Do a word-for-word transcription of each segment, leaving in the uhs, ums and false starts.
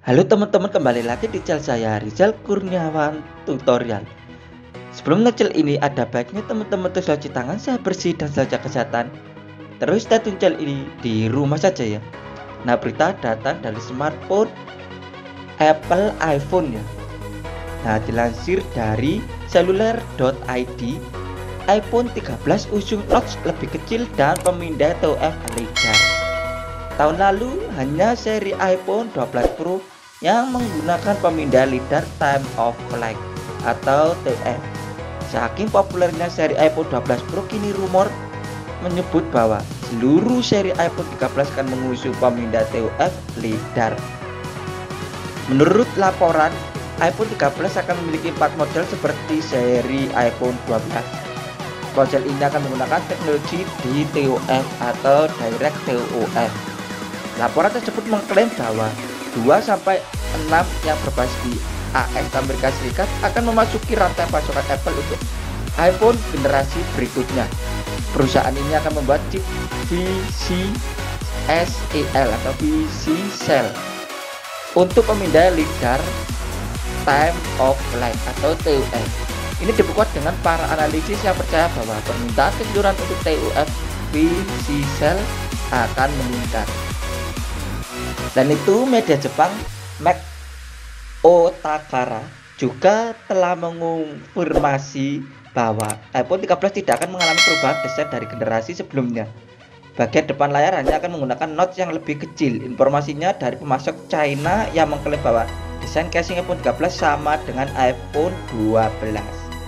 Halo teman-teman, kembali lagi di channel saya Rizal Kurniawan Tutorial. Sebelum ngecil ini, ada baiknya teman-teman terus cuci tangan sehat bersih dan jaga kesehatan. Terus stay tune channel ini di rumah saja ya. Nah, berita datang dari smartphone Apple iPhone ya. Nah, dilansir dari seluler dot i d, iPhone tiga belas usung notch lebih kecil dan pemindai T U F lebar. Tahun lalu hanya seri iPhone dua belas Pro yang menggunakan pemindai lidar time of flight atau T F. Saking populernya seri iPhone dua belas Pro, kini rumor menyebut bahwa seluruh seri iPhone tiga belas akan mengusung pemindai T U F lidar. Menurut laporan, iPhone tiga belas akan memiliki empat model seperti seri iPhone dua belas. Model ini akan menggunakan teknologi D T O F atau Direct T O F. Laporan tersebut mengklaim bahwa dua sampai enam yang berbasis di A S Amerika Serikat akan memasuki rantai pasokan Apple untuk iPhone generasi berikutnya. Perusahaan ini akan membuat chip V C S E L atau V C Cell untuk pemindai lidar time of flight atau T U F. Ini diperkuat dengan para analisis yang percaya bahwa permintaan keseluruhan untuk T U F V C Cell akan meningkat. Dan itu media Jepang Mac Otakara juga telah mengonfirmasi bahwa iPhone tiga belas tidak akan mengalami perubahan desain dari generasi sebelumnya. Bagian depan layar hanya akan menggunakan notch yang lebih kecil. Informasinya dari pemasok China yang mengklaim bahwa desain casing iPhone tiga belas sama dengan iPhone dua belas.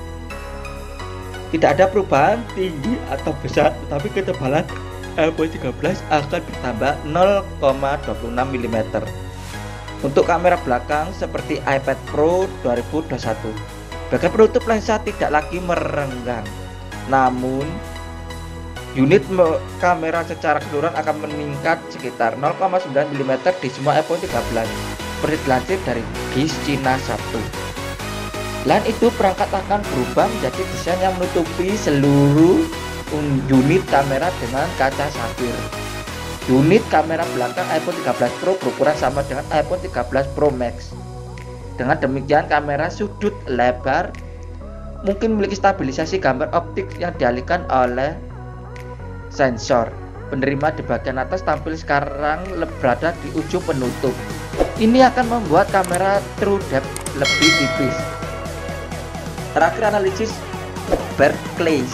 Tidak ada perubahan tinggi atau besar, tetapi ketebalan iPhone tiga belas akan bertambah nol koma dua puluh enam milimeter. Untuk kamera belakang seperti iPad Pro dua ribu dua puluh satu, bagian penutup lensa tidak lagi merenggang. Namun, unit kamera secara keseluruhan akan meningkat sekitar nol koma sembilan milimeter di semua iPhone tiga belas, seperti dilansir dari Giz China Sabtu. Selain itu, perangkat akan berubah menjadi desain yang menutupi seluruh unit kamera dengan kaca safir. Unit kamera belakang iPhone tiga belas Pro berukuran sama dengan iPhone tiga belas Pro Max. Dengan demikian, kamera sudut lebar mungkin memiliki stabilisasi gambar optik yang dialihkan oleh sensor penerima di bagian atas tampil sekarang berada di ujung penutup. Ini akan membuat kamera true depth lebih tipis. Terakhir, analisis Berkeley,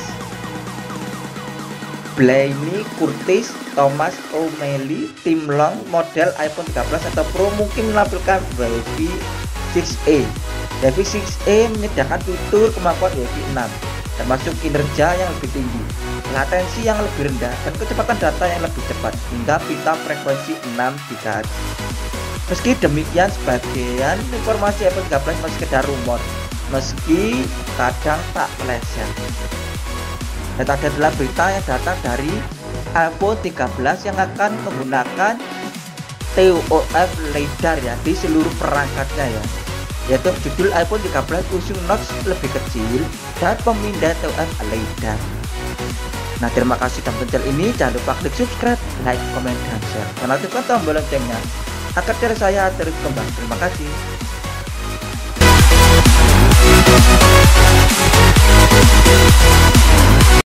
Blaney Curtis, Thomas O'Malley, Tim Long, model iPhone tiga belas atau Pro mungkin menampilkan Wi-Fi enam E. Wi-Fi enam E menyediakan fitur kemampuan Wi-Fi enam, termasuk kinerja yang lebih tinggi, latensi yang lebih rendah, dan kecepatan data yang lebih cepat hingga pita frekuensi enam gigahertz. Meski demikian, sebagian informasi iPhone tiga belas masih sekedar rumor, meski kadang tak meleset. Dan tadi adalah berita yang datang dari iPhone tiga belas yang akan menggunakan T O F lidar ya di seluruh perangkatnya ya, yaitu judul iPhone tiga belas usung notch lebih kecil dan pemindai T O F lidar. Nah, terima kasih teman channel ini, jangan lupa klik subscribe, like, komen, dan share, dan aktifkan tombol loncengnya agar channel saya terus kembang. Terima kasih.